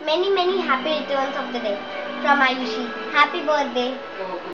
Many happy returns of the day from Ayushi. Happy birthday.